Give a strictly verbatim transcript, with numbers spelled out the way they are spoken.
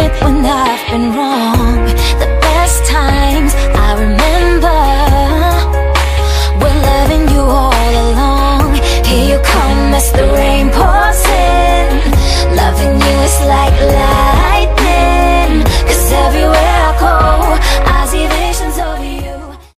right when I've been wrong. The best times I remember were loving you all along. Here you come, that's the